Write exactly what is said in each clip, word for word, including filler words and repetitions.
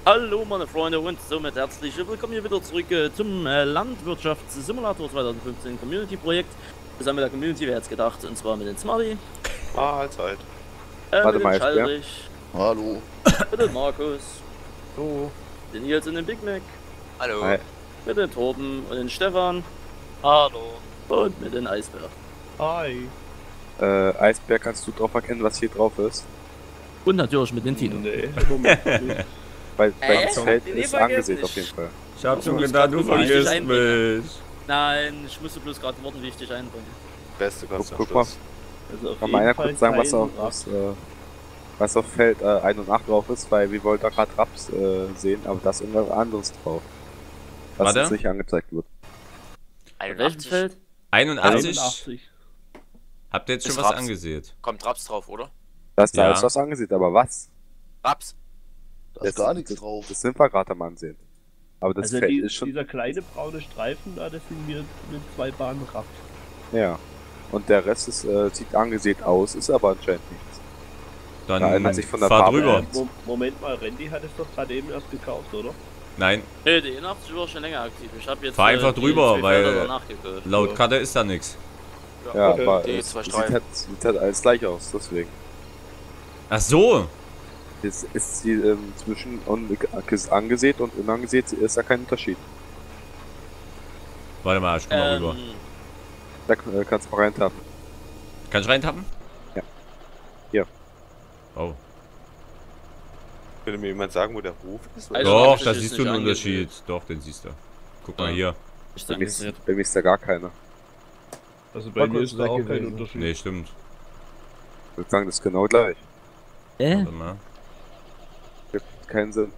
Hallo meine Freunde und somit herzlich willkommen hier wieder zurück äh, zum äh, Landwirtschaftssimulator zwanzig fünfzehn Community Projekt. Zusammen mit der Community, wer hätte es gedacht, und zwar mit den Smarty. Mahlzeit. Äh, Warte mit mal, dem Schallrich. Hallo. Mit dem Markus. Hallo. Den Nils und den Big Mac. Hallo. Hi. Mit dem Torben und den Stefan. Hallo. Und mit den Eisbär. Hi. Äh, Eisberg, kannst du drauf erkennen, was hier drauf ist? Und natürlich mit den Tino. Nee, im Moment noch nicht. Weil, weil Äh? das Feld Den ist vergessen angesehen ich. auf jeden Fall. Ich hab schon Ich muss gedacht, grad du gucken, wie ich dich vergisst einbringe. mich. Nein, ich musste bloß gerade warten, wie ich dich einbringe. Beste kannst du Guck, am guck mal. Schluss. Also auf Kann jeden mal einer Fall kurz sagen, was kein auf, was, äh, was auf Feld äh, eins und acht drauf ist, weil wir wollten da gerade Raps äh, sehen, aber da ist irgendwas anderes drauf. Was Warte. jetzt nicht angezeigt wird. Auf welchem Feld? einundachtzig? einundachtzig. Habt ihr jetzt schon Ist was Raps. angesehen? Kommt Raps drauf, oder? Das da Ja. ist was angesehen, aber was? Raps. Da ist gar nichts drauf. Das sind wir gerade am Ansehen. Aber das Also Feld die, ist schon. dieser kleine braune Streifen da, das sind mir mit zwei Bahnen Raps. Ja. Und der Rest ist, äh, sieht angesehen aus, ist aber anscheinend nichts. Dann Da ändert sich von der fahr Farbe drüber. her. Mo Moment mal, Randy hat es doch gerade eben erst gekauft, oder? Nein, Nee, die einundachtzig war schon länger aktiv. Ich hab jetzt Fahr einfach die drüber, zwei weil- Felder danach gekauft. laut Ja. Karte ist da nichts. Ja, Okay. aber Die es zwei sieht Streifen. halt, sieht halt alles gleich aus, deswegen. Ach so. Es ist die, ähm, zwischen un angesehen und unangesehen ist da kein Unterschied. Warte mal, ich komm mal rüber. Ähm, Da äh, kannst du mal reintappen. Kann ich reintappen? Ja. Hier. Oh. Würde mir jemand sagen, wo der Hof ist? Also- Doch, optisch da ist siehst du nicht einen Unterschied. angesehen. Doch, den siehst du. Guck mal Ja. hier. ist Bei mir ist, angesehen. bei mir ist da gar keiner. Also bei War mir kurz ist da weg auch kein gewesen. Unterschied. Nee, stimmt. Ich würde sagen, das ist genau gleich. Äh? Warte mal. Gibt keinen Sinn.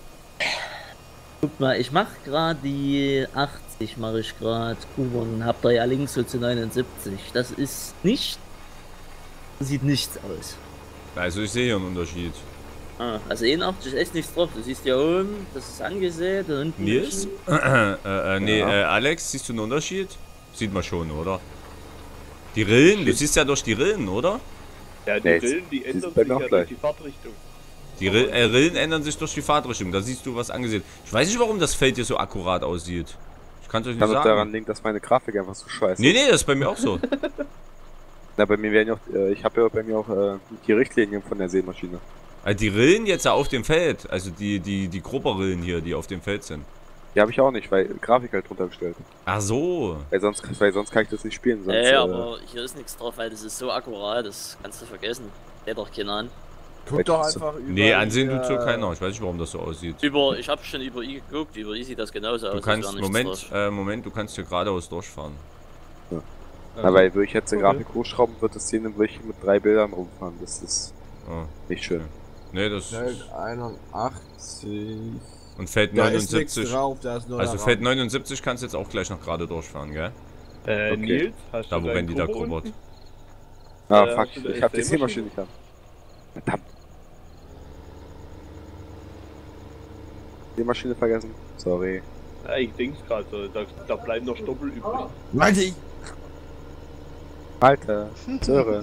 Guck mal, ich mach gerade die achtzig, mache ich gerade. Und hab da ja links so zu neunundsiebzig. Das ist nicht. Sieht nichts aus. Also ich sehe hier einen Unterschied. Ah, also einundachtzig ist echt nichts drauf. Du siehst ja oben, das ist angesehen. Da unten. Nils? äh, äh, nee, Ja. äh, Alex, siehst du einen Unterschied? Sieht man schon, oder? Die Rillen, du siehst ja durch die Rillen, oder? Ja, die Nee, Rillen, die die ändern sind bei sich mir auch ja gleich. durch die Fahrtrichtung. Die Rill, äh, Rillen ändern sich durch die Fahrtrichtung, da siehst du was angesehen. Ich weiß nicht, warum das Feld hier so akkurat aussieht. Ich kann es euch nicht Kann doch daran sagen. liegen, dass meine Grafik einfach so scheiße Nee, ist. nee, das ist bei mir auch so. Na, bei mir werden ja auch, äh, ich habe ja bei mir auch äh, die Richtlinien von der Sämaschine. Also die Rillen jetzt auf dem Feld, also die, die, die Grupperrillen hier, die auf dem Feld sind. Die habe ich auch nicht, weil Grafik halt drunter gestellt. Ach so. Weil sonst, weil sonst kann ich das nicht spielen. Sonst, Äh, äh, aber hier ist nichts drauf, weil das ist so akkurat, das kannst du vergessen. Geht doch keiner an. Guck doch einfach über. Nee, ansehen tut so keiner. Ich weiß nicht, warum das so aussieht. Über, ich habe schon über i geguckt, über i sieht das genauso aus. Du als kannst, wäre nichts Moment, drauf. äh, Moment, du kannst hier geradeaus durchfahren. Na, weil würde ich jetzt die Okay. Grafik hochschrauben, wird das Szene wirklich mit drei Bildern rumfahren. Das ist Oh. nicht schön. Nee, das Feld einundachtzig. und Feld Da ist nichts neunundsiebzig. drauf, da ist nur Also der Feld Rahmen. neunundsiebzig kannst du jetzt auch gleich noch gerade durchfahren, gell? Äh, Okay. Nils, hast Da du wo deinen Randy da Turbo grubbert. unten? Ah, Äh, fuck, hast du da ich hab die Sämaschine? Sämaschine nicht an. Verdammt. Sämaschine vergessen. Sorry. Ja, ich denk's gerade so, da, da bleiben noch Stoppel übrig. Meinte Alter, Söre.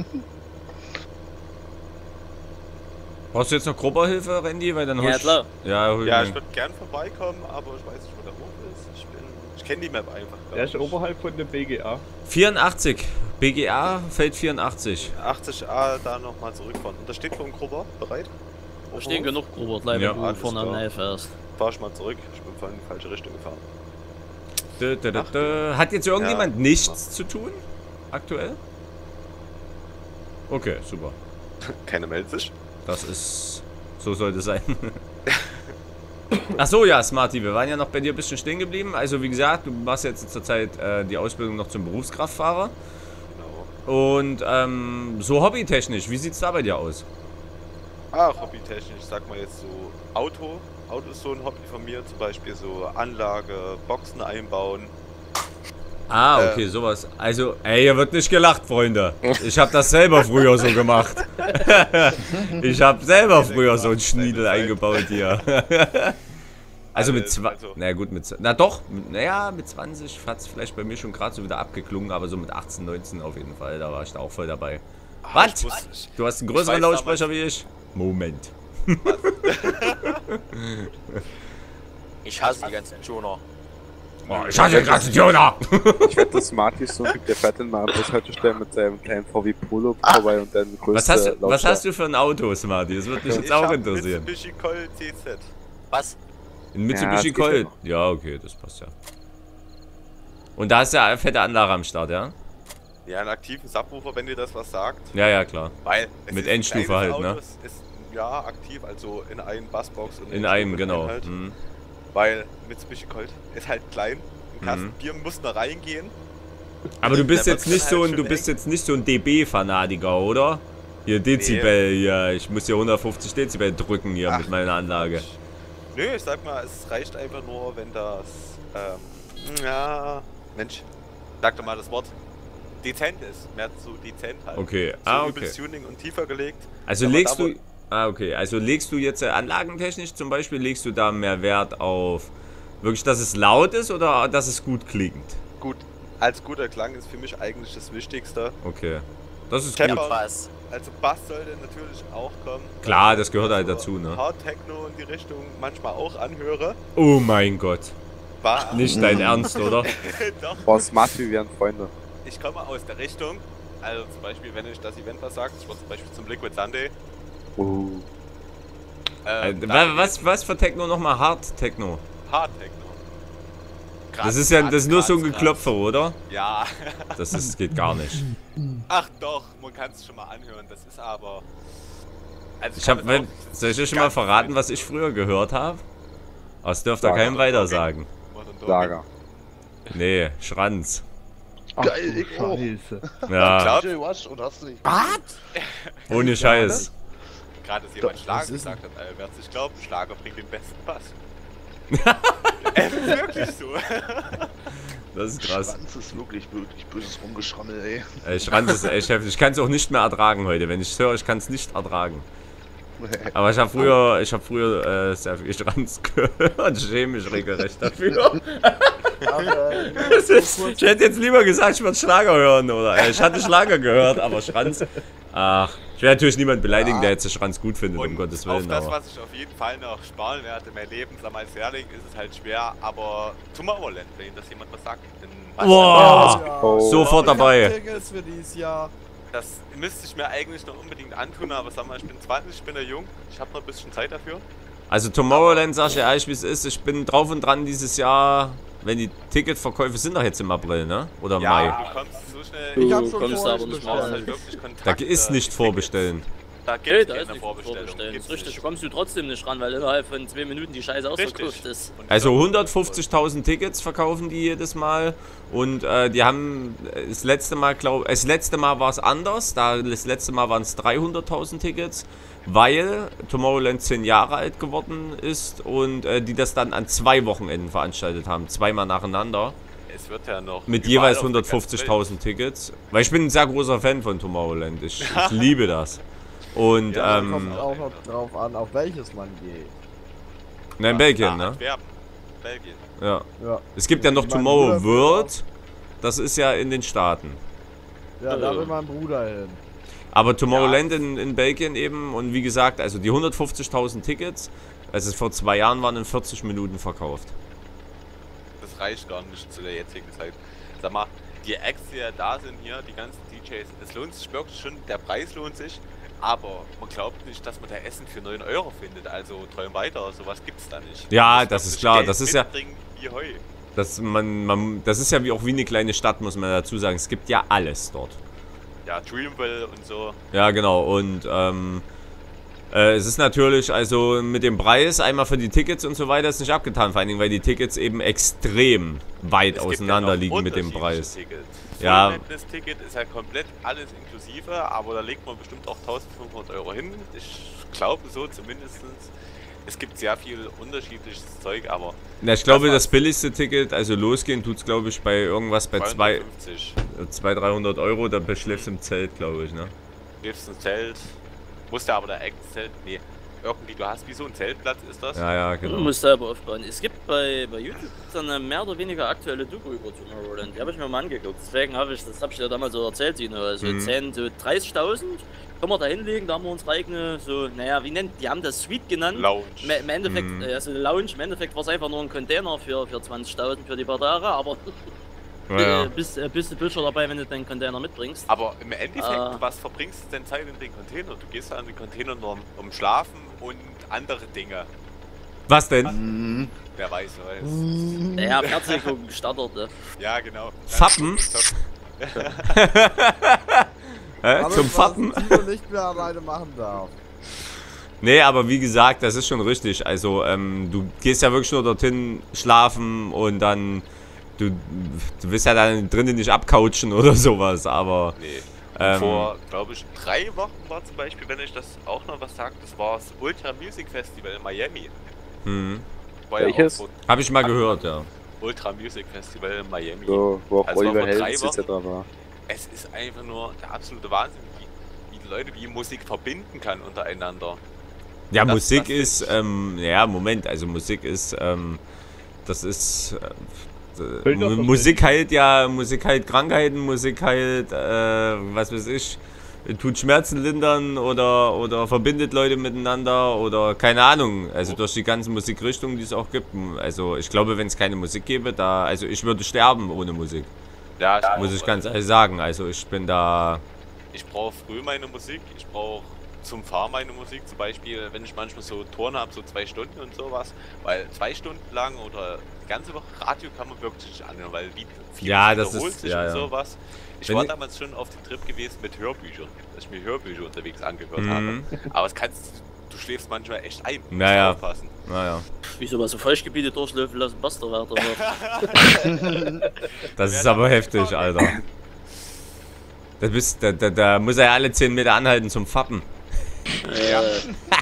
Brauchst du jetzt noch Grupperhilfe, Randy? Weil dann hol Ja, ich- klar. Ja, hol Ja, ich ich würde gern vorbeikommen, aber ich weiß nicht, wo der Hof ist. Ich bin. Ich kenne die Map einfach. gar Der ist nicht. oberhalb von der B G A. vierundachtzig. B G A, Feld vierundachtzig. achtzig A da nochmal zurückfahren. Und da steht schon ein Grubber bereit. Da stehen genug Grubert, leider, Ja, wenn du alles vorne am klar. Nähe fährst. Fahr ich mal zurück. Ich bin vorhin in die falsche Richtung gefahren. Dö, dö, dö, dö. Hat jetzt irgendjemand Ja. nichts zu tun? Aktuell? Okay, super. Keiner meldet sich. Das ist. So sollte es sein. Ach so, ja, Smarty, wir waren ja noch bei dir ein bisschen stehen geblieben. Also, wie gesagt, du machst jetzt zurzeit äh, die Ausbildung noch zum Berufskraftfahrer. Genau. Und ähm, so hobbytechnisch, wie sieht's da bei dir aus? Ah, hobbytechnisch, ich sag mal jetzt so Auto. Auto ist so ein Hobby von mir. Zum Beispiel so Anlage, Boxen einbauen. Ah, Äh. okay, sowas. Also, ey, hier wird nicht gelacht, Freunde. Ich habe das selber früher so gemacht. Ich habe selber früher so einen Schniedel eingebaut hier. Also mit Alles, zwei, also- na gut, mit, na doch, mit- naja, mit zwanzig hat es vielleicht bei mir schon gerade so wieder abgeklungen, aber so mit achtzehn, neunzehn auf jeden Fall, da war ich da auch voll dabei. Ah, Was? ich muss- ich- Du hast einen Ich größeren weiß Lautsprecher wie ich? Moment. Ich hasse die ganzen Tuner. Oh, ich hatte den ganzen Tuner! Ich wette, dass Marty so ein Typ, der fährt dann mal an Bushaltestellen mit seinem kleinen V W Polo vorbei und dann größte Was hast, du, was Lautstärke. hast du für ein Auto, Smarty? Das würde mich jetzt Ich auch hab interessieren. Mitsubishi Colt C Z. Was? Ein Ja, Mitsubishi das geht Colt. ja noch. Ja, okay, das passt ja. Und da ist ja eine fette Anlage am Start, ja? Ja, einen aktiven Subwoofer, wenn dir das was sagt. Ja, ja, klar. Weil es Mit ist ein Endstufe kleines halt, ne? Auto, es ist ja aktiv, also in einem Bassbox und In einem, Endstufe genau. Halt, Mhm. Weil Mitsubishi Colt ist halt klein. Ein Kasten Mhm. Bier muss da reingehen. Aber du bist Der jetzt wird nicht dann so halt ein, du schon bist eng. jetzt nicht so ein D B-Fanatiker, oder? Hier Dezibel, ja, ich muss hier hundertfünfzig Dezibel drücken hier Ach, mit meiner Anlage. Nö, ich sag mal, es reicht einfach nur, wenn das, ähm, ja, Mensch, sag doch mal das Wort, dezent ist. Mehr zu dezent halt. Okay, So ah, übelst okay. Tuning und tiefer gelegt. Also Aber legst da, wo- du, ah, okay, also legst du jetzt äh, anlagentechnisch zum Beispiel, legst du da mehr Wert auf wirklich, dass es laut ist oder dass es gut klingt? Gut, als guter Klang ist für mich eigentlich das Wichtigste. Okay, das ist Tempo. gut. Was? Also Bass sollte natürlich auch kommen. Klar, das gehört halt Also dazu, ne? Hard Techno in die Richtung manchmal auch anhöre. Oh mein Gott, War nicht dein Ernst, oder? Doch, Boah, Smarty, wir werden Freunde. ich komme aus der Richtung. Also zum Beispiel, wenn ich das Event was sagt, ich war zum Beispiel zum Liquid Sunday. Uh. Äh, Ähm, wa- was, was für Techno nochmal? Hard Techno? Hard Techno. Das Graz, ist ja Graz, das ist nur so ein Graz, Geklopfer, oder? Graz. Ja. Das ist, geht gar nicht. Ach doch, man kann es schon mal anhören. Das ist aber. Also Ich kann hab, es wenn, auch- das soll ich ist euch schon mal ganz verraten, weit. was ich früher gehört habe? Das dürft ihr Lager. keinem weiter sagen. Modern Talking. Lager. Nee, Schranz. Geil, ich auch. Scheiße. Ja, Glaub- Jay Wash und hast du nicht. ohne Scheiß. Gerade, dass jemand Was Schlager ist gesagt hat, Albert. Ich glaube, Schlager bringt den besten Bass. Es ist wirklich so. Das ist krass. Schwanz ist wirklich, wirklich böses Rumgeschrammel, ey. Ey, Schranz ist echt heftig. Ich kann es auch nicht mehr ertragen heute. Wenn ich es höre, ich kann es nicht ertragen. Aber ich habe früher, ich habe früher äh, sehr viel Schranz gehört. Ich schäme mich regelrecht dafür. Das ist, ich hätte jetzt lieber gesagt, ich würde Schlager hören, oder? Äh, ich hatte Schlager gehört, aber Schranz. Ach, ich werde natürlich niemanden beleidigen, der jetzt Schranz gut findet, um Gottes auf Willen. das, Aber. was ich auf jeden Fall noch sparen werde in meinem Leben, sag mal als Lehrling, ist es halt schwer, aber Tomorrowland, wenn das jemand was sagt. in- Boah, Oh. sofort dabei. Tickets für dieses Jahr. Das müsste ich mir eigentlich noch unbedingt antun, aber sag mal, ich bin zwanzig, ich bin ja jung, ich habe noch ein bisschen Zeit dafür. Also Tomorrowland, sag ich dir ehrlich, wie es ist. Ich bin drauf und dran dieses Jahr, wenn die Ticketverkäufe sind doch jetzt im April, ne? Oder Ja, Mai. du kommst so schnell. Ich hab Du schon kommst vorher aber nicht bestellt. Du brauchst mal. halt wirklich Da Kontakte, ist nicht Tickets. vorbestellen. Da Nee, gibt da es ist keine nichts Vorbestellung. vorbestellen. Gibt's Das ist richtig, nicht. du kommst du trotzdem nicht ran, weil innerhalb von zwei Minuten die Scheiße ausverkauft Richtig. ist. Und ich Also glaub, hundertfünfzigtausend Tickets verkaufen die jedes Mal und äh, die haben das letzte Mal, glaube das letzte Mal war es anders, da das letzte Mal waren es dreihunderttausend Tickets, weil Tomorrowland zehn Jahre alt geworden ist und äh, die das dann an zwei Wochenenden veranstaltet haben, zweimal nacheinander, Es wird ja noch mit überall jeweils auf der ganzen hundertfünfzigtausend Tickets, weil ich bin ein sehr großer Fan von Tomorrowland, ich, ich liebe das. Und Ja, ähm, Kommt auch noch drauf an, auf welches man geht. na, in Welt. Belgien, Ah, ne? Antwerpen. Belgien. Ja. Ja, Es gibt ja noch Mein Tomorrow Bruder will World, das ist ja in den Staaten. ja da Äh. will mein Bruder hin. Aber Tomorrowland in, in Belgien eben und wie gesagt, also die hundertfünfzigtausend Tickets, also vor zwei Jahren waren in vierzig Minuten verkauft. Das reicht gar nicht zu der jetzigen Zeit. Sag mal, die Acts, die ja da sind hier, die ganzen D Js, es lohnt sich wirklich schon, der Preis lohnt sich, aber man glaubt nicht, dass man da Essen für neun Euro findet, also träum weiter, sowas gibt's da nicht. Ja, Man muss das ist wirklich klar, Geld das ist ja- mitbringen wie Heu. Das, man, man, das ist ja wie auch wie eine kleine Stadt, muss man dazu sagen. Es gibt ja alles dort. Ja, Dreamville und so. Ja, genau. Und ähm, äh, es ist natürlich, also mit dem Preis, einmal für die Tickets und so weiter, ist nicht abgetan. Vor allen Dingen, weil die Tickets eben extrem weit Es gibt auseinander ja noch liegen mit dem unterschiedliche Preis. Tickets. Ja. Das Ticket ist ja komplett alles inklusive, aber da legt man bestimmt auch eintausendfünfhundert Euro hin. Ich glaube so zumindest. Es gibt sehr viel unterschiedliches Zeug, aber Na, ich glaube, Das das, war's. billigste Ticket, also losgehen, tut es glaube ich bei irgendwas bei zwei- zweihundertfünfzig. zweihundert, dreihundert Euro, da beschläfst du im Zelt, glaube ich, ne? Triffst ein Zelt, musst ja aber der Act-Zelt, nee, irgendwie, du hast wie so ein Zeltplatz, ist das? Ja, ja, Du genau. musst selber aufbauen. Es gibt bei, bei YouTube so eine mehr oder weniger aktuelle Doku über Tomorrowland. Die habe ich mir mal angeguckt. Deswegen habe ich, das habe ich dir damals so erzählt, Tino. Also Mhm. zehn, so dreißigtausend können wir da hinlegen. Da haben wir unsere eigene, so, naja, wie nennt, die haben das Suite genannt. Lounge. Im Im Endeffekt, Mhm. äh, also eine Lounge, im Endeffekt war es einfach nur ein Container für, für zwanzigtausend für die paar Tage, aber Ja, ja. äh, bist, äh, bist du Bildschirm dabei, wenn du deinen Container mitbringst. Aber im Endeffekt, Ah. was verbringst du denn Zeit in den Container? Du gehst da an den Container nur um Schlafen und andere Dinge. Was denn? Mhm. Wer weiß, weiß. Naja, Fernsehen gucken, starterte. Ja, genau. Fappen? Hä? Alles, Zum was Fappen? Tino nicht mehr alleine machen darf. Nee, aber wie gesagt, das ist schon richtig. Also, ähm, du gehst ja wirklich nur dorthin schlafen und dann. Du, du willst ja dann drinnen nicht abcouchen oder sowas, aber. Nee. Ähm, Vor, glaube ich, drei Wochen war zum Beispiel, wenn ich das auch noch was sage, das war das Ultra Music Festival in Miami. hm. War ja Welches? auch so Hab ich mal gehört, ja. Ultra Music Festival in Miami. So, wo auch Also Oliver vor drei Heldens et cetera war. Es ist einfach nur der absolute Wahnsinn, wie, wie die Leute wie Musik verbinden kann untereinander. Ja, Das- Musik das ist, ist- ähm, ja, Moment, also Musik ist, ähm, das ist, äh, Fällt doch äh, so Musik heilt ja, Musik heilt Krankheiten, Musik heilt, äh, was weiß ich, tut Schmerzen lindern oder, oder verbindet Leute miteinander oder keine Ahnung, also durch die ganzen Musikrichtungen, die es auch gibt. Also ich glaube, wenn es keine Musik gäbe, da, also ich würde sterben ohne Musik, Ja, ich muss brauch- ich ganz ehrlich sagen, also ich bin da, Ich brauche früh meine Musik, ich brauche zum Fahren meine Musik, zum Beispiel, wenn ich manchmal so Touren habe, so zwei Stunden und sowas, weil zwei Stunden lang oder die ganze Woche Radio kann man wirklich nicht anhören, weil Lied viel Ja, das wiederholt ist- sich ja, und ja. sowas. Ich Wenn war ich- damals schon auf dem Trip gewesen mit Hörbüchern, dass ich mir Hörbücher unterwegs angehört Mhm. habe. Aber es kannst du schläfst manchmal echt ein, musst Naja. aufpassen. naja, Wieso was so Feuchtgebiete durchlaufen lassen, passt doch weiter. wird. das ist aber heftig, Alter. Da, bist, da, da, da muss er ja alle zehn Meter anhalten zum Fappen. Ja. äh,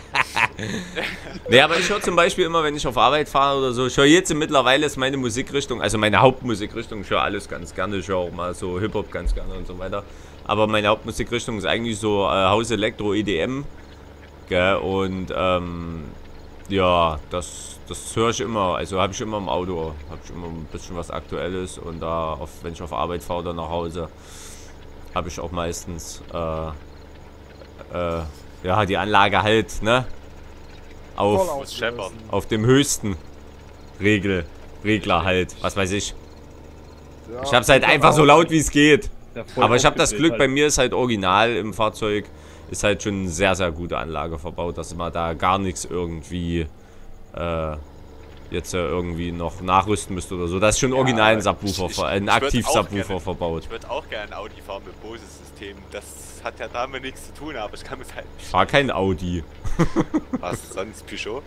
Nee, aber ich höre zum Beispiel immer, wenn ich auf Arbeit fahre oder so, ich höre jetzt mittlerweile ist meine Musikrichtung, also meine Hauptmusikrichtung, ich höre alles ganz gerne, ich höre auch mal so Hip-Hop ganz gerne und so weiter. Aber meine Hauptmusikrichtung ist eigentlich so äh, House Electro E D M. Gell, und ähm, ja, das, das höre ich immer, also habe ich immer im Auto, habe ich immer ein bisschen was Aktuelles und da, auf, wenn ich auf Arbeit fahre oder nach Hause, habe ich auch meistens äh, äh, ja, die Anlage halt, ne? Voll Auf, Muss scheppern. aufgerissen. auf dem höchsten Regel, Regler halt, was weiß ich. Ja, Ich hab's halt ich einfach hab so auch- laut wie es geht. Ja, voll Aber ich habe das aufgedreht Glück, bei halt. mir ist halt original im Fahrzeug, ist halt schon eine sehr, sehr gute Anlage verbaut, dass man da gar nichts irgendwie äh, jetzt äh, irgendwie noch nachrüsten müsste oder so. Das ist schon original ein Subwoofer, ich- ich- ver- ein ich würd auch Aktiv-Subwoofer gerne- verbaut. Ich würde auch gerne ein Audi fahren mit Bose-System. Das hat ja damit nichts zu tun, aber ich kann mir halt Ich fahr kein Audi. Was sonst, Peugeot?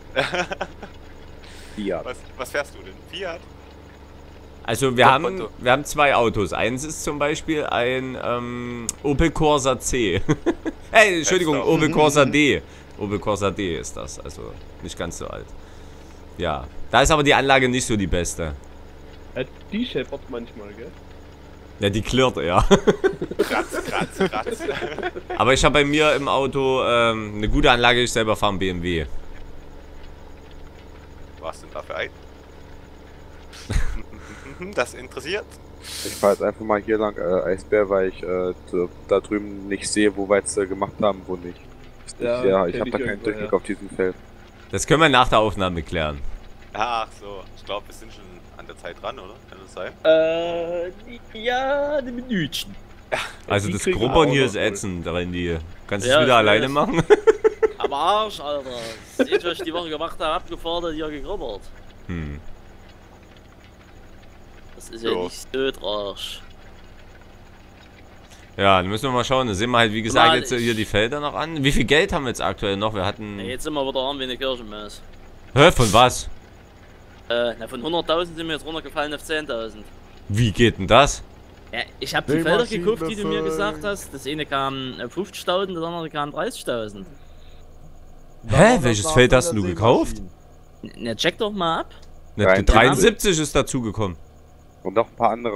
Ja. Was, was fährst du denn? Fiat? Also wir Doch, haben, Konto. wir haben zwei Autos. Eins ist zum Beispiel ein ähm, Opel Corsa C. Hey, Entschuldigung, Letzter. Opel Corsa D. Opel Corsa D ist das, also nicht ganz so alt. Ja, da ist aber die Anlage nicht so die beste. Ja, die scheppert manchmal, gell? Ja, die klirrt eher. Kratz, kratz, kratz. Aber ich habe bei mir im Auto ähm, eine gute Anlage, ich selber fahre einen B M W. Was denn dafür ein? Das interessiert? Ich fahre jetzt einfach mal hier lang äh, Eisbär, weil ich äh, d- da drüben nicht sehe, wo weit sie gemacht haben, wo nicht. Ist nicht Ja, ja, ich kenn habe ich da keine irgendwo, Technik ja. auf diesem Feld. Das können wir nach der Aufnahme klären. Ach so, ich glaube, wir sind schon an der Zeit dran, oder? Kann das sein? äh, ja, eine Minütchen. Also die das kriegen wir Gruppern auch hier noch ist wohl. ätzend, Randy. Kannst du Ja, es wieder ich alleine weiß. machen? Aber Arsch, Alter. Seht, was ich die Woche gemacht habe, abgefordert, hier gegrubbert. Hm. Das ist ja Jo. nicht so tragisch. Ja, dann müssen wir mal schauen. Da sehen wir halt, wie gesagt, Mal jetzt äh, ich- hier die Felder noch an. Wie viel Geld haben wir jetzt aktuell noch? Wir hatten... Nee, jetzt sind wir wieder arm wie eine Kirchenmaus. Hä, von was? Äh, na, von hunderttausend sind wir jetzt runtergefallen auf zehntausend. Wie geht denn das? Ja, ich habe die Die Felder Maschine gekauft, die du mir befüllen. gesagt hast. Das eine kam äh, fünfzigtausend, das andere kam dreißigtausend. Hä, welches Feld hast du gekauft? Na, check doch mal ab. Ne, Rein- dreiundsiebzig ist dazugekommen. Und noch ein paar andere.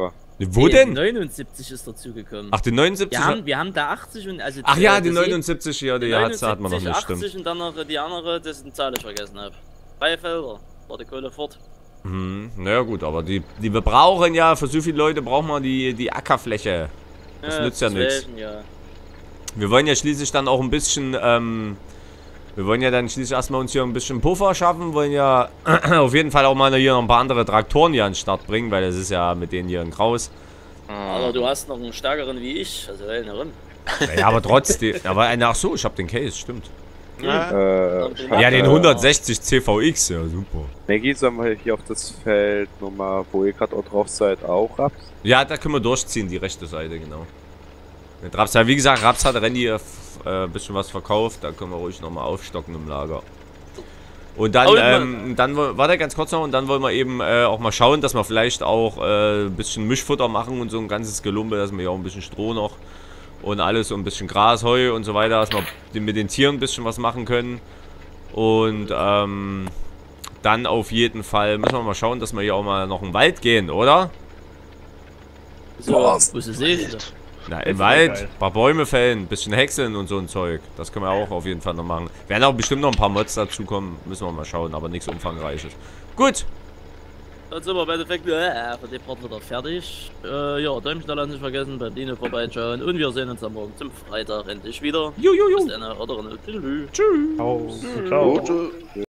Wo Nee, denn? Die neunundsiebzig ist dazugekommen. Ach, die neunundsiebzig? Wir haben, wir haben da achtzig und also. Ach ja, äh, die das neunundsiebzig, ja, die, die hat, hat man noch nicht, achtzig stimmt. und dann noch die andere, dessen Zahl ich vergessen habe. Drei Felder. War die Kohle fort. Hm, naja gut, aber die, die wir brauchen ja, für so viele Leute brauchen wir die, die Ackerfläche. Das nützt ja nichts. Ja. Wir wollen ja schließlich dann auch ein bisschen, ähm, wir wollen ja dann schließlich erstmal uns hier ein bisschen Puffer schaffen, wollen ja auf jeden Fall auch mal hier noch ein paar andere Traktoren hier an den Start bringen, weil das ist ja mit denen hier ein Graus. Aber du hast noch einen stärkeren wie ich, also hey, herum. Ja, aber trotzdem, aber ach so, ich hab den Case, stimmt. Ja. Äh, Ja, den äh, hundertsechzig C V X, ja super. Maggie, sollen wir hier auf das Feld nochmal, wo ihr gerade auch drauf seid, auch Raps? Ja, da können wir durchziehen, die rechte Seite, genau. Mit Raps, ja, wie gesagt, Raps hat Randy ein äh, bisschen was verkauft, da können wir ruhig nochmal aufstocken im Lager. Und dann, Oh, ähm, dann, warte ganz kurz noch, und dann wollen wir eben äh, auch mal schauen, dass wir vielleicht auch äh, ein bisschen Mischfutter machen und so ein ganzes Gelumpe, dass wir hier auch ein bisschen Stroh noch und alles und ein bisschen Gras, Heu und so weiter, dass wir mit den Tieren ein bisschen was machen können. Und ähm, dann auf jeden Fall müssen wir mal schauen, dass wir hier auch mal noch in den Wald gehen, oder? So, wo ist es eh? Na, im ist Wald, geil. ein paar Bäume fällen, ein bisschen häckseln und so ein Zeug. Das können wir auch auf jeden Fall noch machen. Werden auch bestimmt noch ein paar Mods dazukommen, müssen wir mal schauen, aber nichts Umfangreiches. Gut, Dann sind wir im Endeffekt äh, für die Part wieder fertig. Äh, ja, Däumchen da nicht vergessen, bei Dino vorbeischauen und wir sehen uns am Morgen zum Freitag endlich wieder. Jujuju. Bis dann, oder? Tschüss. Ciao. Ciao. Gute.